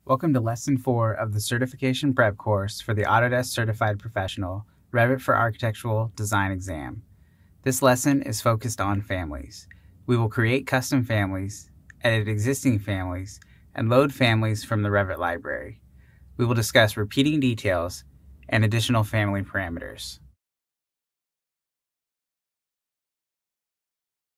Welcome to Lesson 4 of the Certification Prep course for the Autodesk Certified Professional Revit for Architectural Design exam. This lesson is focused on families. We will create custom families, edit existing families, and load families from the Revit library. We will discuss repeating details and additional family parameters.